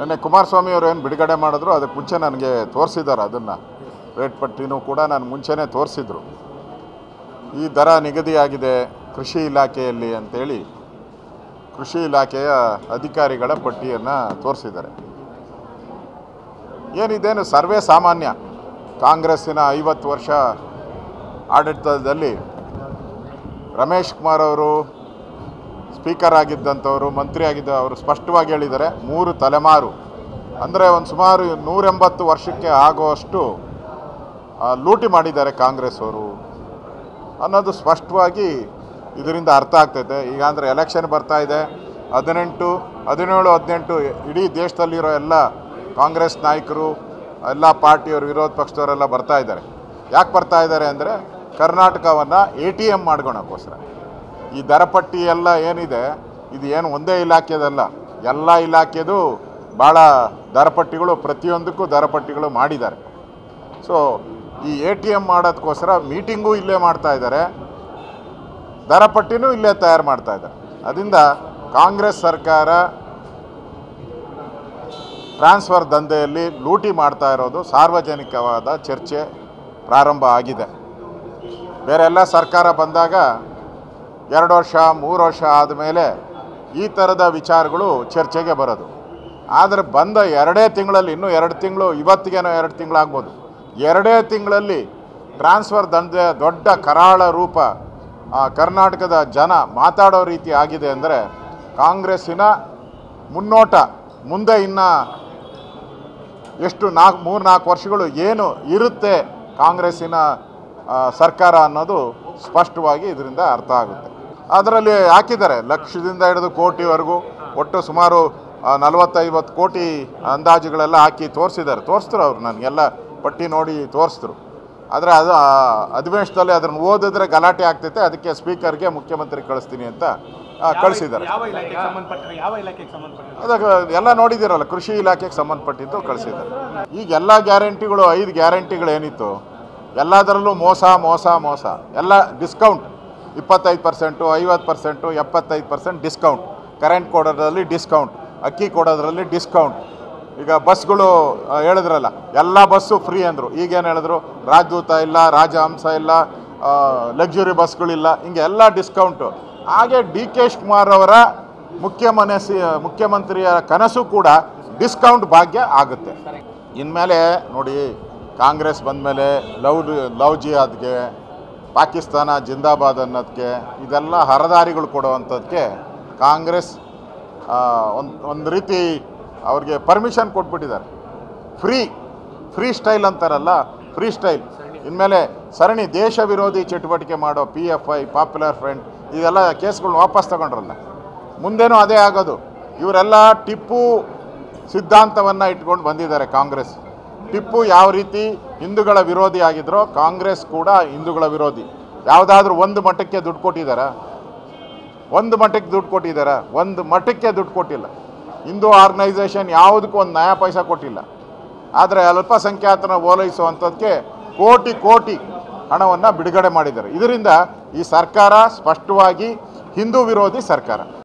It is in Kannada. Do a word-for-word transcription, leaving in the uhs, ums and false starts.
ನೆನ್ನೆ ಕುಮಾರಸ್ವಾಮಿ ಅವರು ಏನು ಬಿಡುಗಡೆ ಮಾಡಿದ್ರು ಅದಕ್ಕೆ ಮುಂಚೆ ನನಗೆ ತೋರಿಸಿದ್ದಾರೆ. ಅದನ್ನು ರೇಟ್ ಪಟ್ಟಿನೂ ಕೂಡ ನಾನು ಮುಂಚೆನೇ ತೋರಿಸಿದ್ರು. ಈ ದರ ನಿಗದಿಯಾಗಿದೆ ಕೃಷಿ ಇಲಾಖೆಯಲ್ಲಿ ಅಂತೇಳಿ ಕೃಷಿ ಇಲಾಖೆಯ ಅಧಿಕಾರಿಗಳ ಪಟ್ಟಿಯನ್ನು ತೋರಿಸಿದ್ದಾರೆ. ಏನಿದೇನು ಸರ್ವೇ ಸಾಮಾನ್ಯ. ಕಾಂಗ್ರೆಸ್ಸಿನ ಐವತ್ತು ವರ್ಷ ಆಡಳಿತದಲ್ಲಿ ರಮೇಶ್ ಕುಮಾರ್ ಅವರು ಸ್ಪೀಕರ್ ಆಗಿದ್ದಂಥವರು, ಮಂತ್ರಿ ಆಗಿದ್ದ ಅವರು ಸ್ಪಷ್ಟವಾಗಿ ಹೇಳಿದ್ದಾರೆ, ಮೂರು ತಲೆಮಾರು ಅಂದರೆ ಒಂದು ಸುಮಾರು ನೂರೆಂಬತ್ತು ವರ್ಷಕ್ಕೆ ಆಗುವಷ್ಟು ಲೂಟಿ ಮಾಡಿದ್ದಾರೆ ಕಾಂಗ್ರೆಸ್ ಅವರು ಅನ್ನೋದು ಸ್ಪಷ್ಟವಾಗಿ ಇದರಿಂದ ಅರ್ಥ ಆಗ್ತೈತೆ. ಈಗ ಅಂದರೆ ಎಲೆಕ್ಷನ್ ಬರ್ತಾ ಇದೆ, ಹದಿನೆಂಟು ಹದಿನೇಳು ಹದಿನೆಂಟು ಇಡೀ ದೇಶದಲ್ಲಿರೋ ಎಲ್ಲ ಕಾಂಗ್ರೆಸ್ ನಾಯಕರು, ಎಲ್ಲ ಪಾರ್ಟಿಯವರು, ವಿರೋಧ ಪಕ್ಷದವರೆಲ್ಲ ಬರ್ತಾ ಇದ್ದಾರೆ. ಯಾಕೆ ಬರ್ತಾ ಇದ್ದಾರೆ ಅಂದರೆ ಕರ್ನಾಟಕವನ್ನು ಎ ಟಿ ಎಮ್ ಮಾಡ್ಕೊಳಕ್ಕೋಸ್ಕರ. ಈ ದರಪಟ್ಟಿ ಎಲ್ಲ ಏನಿದೆ ಇದು ಏನು ಒಂದೇ ಇಲಾಖೆದಲ್ಲ, ಎಲ್ಲ ಇಲಾಖೆದು ಭಾಳ ದರಪಟ್ಟಿಗಳು, ಪ್ರತಿಯೊಂದಕ್ಕೂ ದರಪಟ್ಟಿಗಳು ಮಾಡಿದ್ದಾರೆ. ಸೊ ಈ ಎ ಟಿ ಎಮ್ ಮಾಡೋದಕ್ಕೋಸ್ಕರ ಮೀಟಿಂಗು ಇಲ್ಲೇ ಮಾಡ್ತಾ ಇದ್ದಾರೆ, ದರಪಟ್ಟಿನೂ ಇಲ್ಲೇ ತಯಾರು ಮಾಡ್ತಾ ಇದ್ದಾರೆ. ಅದರಿಂದ ಕಾಂಗ್ರೆಸ್ ಸರ್ಕಾರ ಟ್ರಾನ್ಸ್ಫರ್ ದಂಧೆಯಲ್ಲಿ ಲೂಟಿ ಮಾಡ್ತಾ ಇರೋದು ಸಾರ್ವಜನಿಕವಾದ ಚರ್ಚೆ ಪ್ರಾರಂಭ ಆಗಿದೆ. ಬೇರೆ ಎಲ್ಲ ಸರ್ಕಾರ ಬಂದಾಗ ಎರಡು ವರ್ಷ ಮೂರು ವರ್ಷ ಆದಮೇಲೆ ಈ ಥರದ ವಿಚಾರಗಳು ಚರ್ಚೆಗೆ ಬರೋದು. ಆದರೆ ಬಂದ ಎರಡೇ ತಿಂಗಳಲ್ಲಿ, ಇನ್ನೂ ಎರಡು ತಿಂಗಳು, ಇವತ್ತಿಗೇನೋ ಎರಡು ತಿಂಗಳಾಗ್ಬೋದು, ಎರಡೇ ತಿಂಗಳಲ್ಲಿ ಟ್ರಾನ್ಸ್ಫರ್ ದಂಧೆ ದೊಡ್ಡ ಕರಾಳ ರೂಪ ಕರ್ನಾಟಕದ ಜನ ಮಾತಾಡೋ ರೀತಿ ಆಗಿದೆ. ಅಂದರೆ ಕಾಂಗ್ರೆಸ್ಸಿನ ಮುನ್ನೋಟ ಮುಂದೆ ಇನ್ನು ಎಷ್ಟು ನಾಲ್ಕು ಮೂರು ನಾಲ್ಕು ವರ್ಷಗಳು ಏನು ಇರುತ್ತೆ ಕಾಂಗ್ರೆಸ್ಸಿನ ಸರ್ಕಾರ ಅನ್ನೋದು ಸ್ಪಷ್ಟವಾಗಿ ಇದರಿಂದ ಅರ್ಥ ಆಗುತ್ತೆ. ಅದರಲ್ಲಿ ಹಾಕಿದ್ದಾರೆ ಲಕ್ಷದಿಂದ ಹಿಡಿದು ಕೋಟಿವರೆಗೂ, ಒಟ್ಟು ಸುಮಾರು ನಲವತ್ತೈವತ್ತು ಕೋಟಿ ಅಂದಾಜುಗಳೆಲ್ಲ ಹಾಕಿ ತೋರಿಸಿದ್ದಾರೆ. ತೋರಿಸಿದ್ರು ಅವರು, ನನಗೆಲ್ಲ ಪಟ್ಟಿ ನೋಡಿ ತೋರಿಸಿದ್ರು. ಆದರೆ ಅದು ಅಧಿವೇಶನದಲ್ಲಿ ಅದನ್ನು ಓದಿದ್ರೆ ಗಲಾಟೆ ಆಗ್ತೈತೆ, ಅದಕ್ಕೆ ಸ್ಪೀಕರ್ಗೆ ಮುಖ್ಯಮಂತ್ರಿ ಕಳಿಸ್ತೀನಿ ಅಂತ ಕಳಿಸಿದ್ದಾರೆ. ಅದಕ್ಕೆ ಎಲ್ಲ ನೋಡಿದ್ದೀರಲ್ಲ, ಕೃಷಿ ಇಲಾಖೆಗೆ ಸಂಬಂಧಪಟ್ಟಿದ್ದು ಕಳಿಸಿದ್ದಾರೆ. ಈಗ ಎಲ್ಲ ಗ್ಯಾರಂಟಿಗಳು, ಐದು ಗ್ಯಾರಂಟಿಗಳೇನಿತ್ತು ಎಲ್ಲದರಲ್ಲೂ ಮೋಸ ಮೋಸ ಮೋಸ. ಎಲ್ಲ ಡಿಸ್ಕೌಂಟ್ ಇಪ್ಪತ್ತೈದು ಪರ್ಸೆಂಟು, ಐವತ್ತು ಪರ್ಸೆಂಟು, ಎಪ್ಪತ್ತೈದು ಪರ್ಸೆಂಟ್ ಡಿಸ್ಕೌಂಟ್. ಕರೆಂಟ್ ಕೊಡೋದ್ರಲ್ಲಿ ಡಿಸ್ಕೌಂಟ್, ಅಕ್ಕಿ ಕೊಡೋದ್ರಲ್ಲಿ ಡಿಸ್ಕೌಂಟ್. ಈಗ ಬಸ್ಗಳು ಹೇಳಿದ್ರಲ್ಲ, ಎಲ್ಲ ಬಸ್ಸು ಫ್ರೀ ಅಂದರು. ಈಗೇನು ಹೇಳಿದ್ರು, ರಾಜದೂತ ಇಲ್ಲ, ರಾಜಹಂಸ ಇಲ್ಲ, ಲಕ್ಸುರಿ ಬಸ್ಗಳಿಲ್ಲ, ಹಿಂಗೆ ಎಲ್ಲ ಡಿಸ್ಕೌಂಟು. ಹಾಗೆ ಡಿ ಕೆ ಶಿವಕುಮಾರ್ ಅವರ ಮುಖ್ಯಮನಸ್ಸಿ ಮುಖ್ಯಮಂತ್ರಿಯ ಕನಸು ಕೂಡ ಡಿಸ್ಕೌಂಟ್ ಭಾಗ್ಯ ಆಗುತ್ತೆ. ಇನ್ಮೇಲೆ ನೋಡಿ, ಕಾಂಗ್ರೆಸ್ ಬಂದಮೇಲೆ ಲವ್ ಲವ್ ಜಿಹಾದ್ಗೆ, ಪಾಕಿಸ್ತಾನ ಜಿಂದಾಬಾದ್ ಅನ್ನೋದಕ್ಕೆ, ಇದೆಲ್ಲ ಹರದಾರಿಗಳು ಕೊಡುವಂಥದ್ದಕ್ಕೆ ಕಾಂಗ್ರೆಸ್ ಒಂದು ಒಂದು ರೀತಿ ಅವ್ರಿಗೆ ಪರ್ಮಿಷನ್ ಕೊಟ್ಬಿಟ್ಟಿದ್ದಾರೆ. ಫ್ರೀ ಫ್ರೀ ಸ್ಟೈಲ್ ಅಂತಾರಲ್ಲ, ಫ್ರೀ ಸ್ಟೈಲ್. ಇನ್ಮೇಲೆ ಸರಣಿ ದೇಶ ವಿರೋಧಿ ಚಟುವಟಿಕೆ ಮಾಡೋ P F I, popular front, ಇದೆಲ್ಲ ಕೇಸ್ಗಳನ್ನ ವಾಪಸ್ ತಗೊಂಡ್ರಲ್ಲ, ಮುಂದೇನೂ ಅದೇ ಆಗೋದು. ಇವರೆಲ್ಲ ಟಿಪ್ಪು ಸಿದ್ಧಾಂತವನ್ನು ಇಟ್ಕೊಂಡು ಬಂದಿದ್ದಾರೆ ಕಾಂಗ್ರೆಸ್. ಟಿಪ್ಪು ಯಾವ ರೀತಿ ಹಿಂದೂಗಳ ವಿರೋಧಿ ಆಗಿದ್ರೋ, ಕಾಂಗ್ರೆಸ್ ಕೂಡ ಹಿಂದೂಗಳ ವಿರೋಧಿ. ಯಾವುದಾದ್ರೂ ಒಂದು ಮಟ್ಟಕ್ಕೆ ದುಡ್ಡು ಕೊಟ್ಟಿದ್ದಾರಾ? ಒಂದು ಮಟ್ಟಕ್ಕೆ ದುಡ್ಡು ಕೊಟ್ಟಿದ್ದಾರಾ? ಒಂದು ಮಟ್ಟಕ್ಕೆ ದುಡ್ಡು ಕೊಟ್ಟಿಲ್ಲ. ಹಿಂದೂ ಆರ್ಗನೈಸೇಷನ್ ಯಾವುದಕ್ಕೂ ಒಂದು ನಯಾ ಪೈಸಾ ಕೊಟ್ಟಿಲ್ಲ. ಆದರೆ ಅಲ್ಪಸಂಖ್ಯಾತನ ಓಲೈಸುವಂಥದ್ದಕ್ಕೆ ಕೋಟಿ ಕೋಟಿ ಹಣವನ್ನು ಬಿಡುಗಡೆ ಮಾಡಿದ್ದಾರೆ. ಇದರಿಂದ ಈ ಸರ್ಕಾರ ಸ್ಪಷ್ಟವಾಗಿ ಹಿಂದೂ ವಿರೋಧಿ ಸರ್ಕಾರ.